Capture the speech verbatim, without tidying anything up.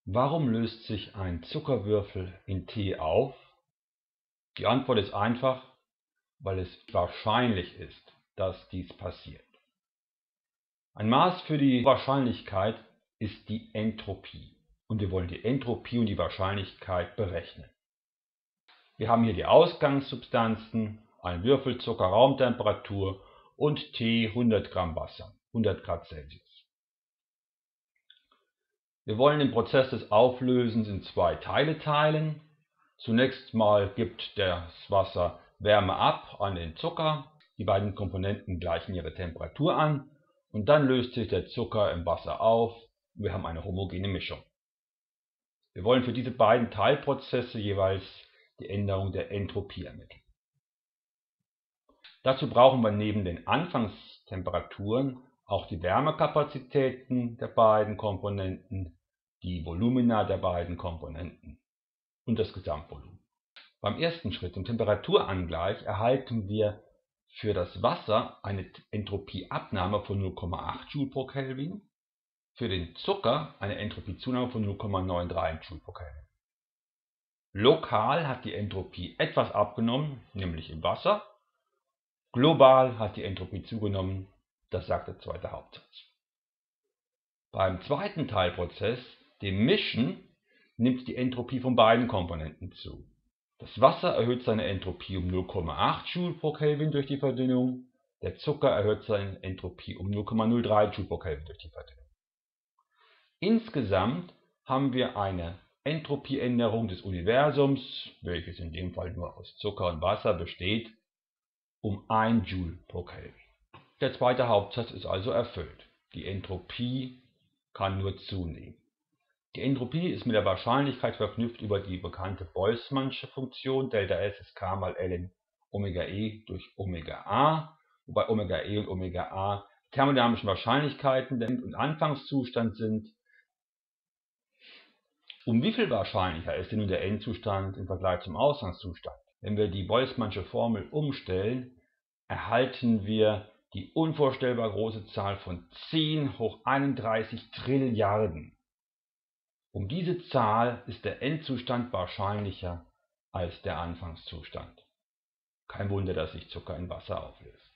Warum löst sich ein Zuckerwürfel in Tee auf? Die Antwort ist einfach, weil es wahrscheinlich ist, dass dies passiert. Ein Maß für die Wahrscheinlichkeit ist die Entropie und wir wollen die Entropie und die Wahrscheinlichkeit berechnen. Wir haben hier die Ausgangssubstanzen, ein Würfel Zucker Raumtemperatur und Tee hundert Gramm Wasser, hundert Grad Celsius. Wir wollen den Prozess des Auflösens in zwei Teile teilen. Zunächst mal gibt das Wasser Wärme ab an den Zucker. Die beiden Komponenten gleichen ihre Temperatur an und dann löst sich der Zucker im Wasser auf und wir haben eine homogene Mischung. Wir wollen für diese beiden Teilprozesse jeweils die Änderung der Entropie ermitteln. Dazu brauchen wir neben den Anfangstemperaturen auch die Wärmekapazitäten der beiden Komponenten, die Volumina der beiden Komponenten und das Gesamtvolumen. Beim ersten Schritt, im Temperaturangleich, erhalten wir für das Wasser eine Entropieabnahme von null Komma acht Joule pro Kelvin, für den Zucker eine Entropiezunahme von null Komma dreiundneunzig Joule pro Kelvin. Lokal hat die Entropie etwas abgenommen, nämlich im Wasser. Global hat die Entropie zugenommen, das sagt der zweite Hauptsatz. Beim zweiten Teilprozess, dem Mischen, nimmt die Entropie von beiden Komponenten zu. Das Wasser erhöht seine Entropie um null Komma acht Joule pro Kelvin durch die Verdünnung, der Zucker erhöht seine Entropie um null Komma null drei Joule pro Kelvin durch die Verdünnung. Insgesamt haben wir eine Entropieänderung des Universums, welches in dem Fall nur aus Zucker und Wasser besteht, um ein Joule pro Kelvin. Der zweite Hauptsatz ist also erfüllt. Die Entropie kann nur zunehmen. Die Entropie ist mit der Wahrscheinlichkeit verknüpft über die bekannte Boltzmannsche Funktion, Delta S ist K mal ln Omega E durch Omega A, wobei Omega E und Omega A thermodynamischen Wahrscheinlichkeiten der End- und Anfangszustand sind. Um wie viel wahrscheinlicher ist denn nun der Endzustand im Vergleich zum Ausgangszustand? Wenn wir die Boltzmannsche Formel umstellen, erhalten wir die unvorstellbar große Zahl von zehn hoch einunddreißig Trilliarden. Um diese Zahl ist der Endzustand wahrscheinlicher als der Anfangszustand. Kein Wunder, dass sich Zucker in Wasser auflöst.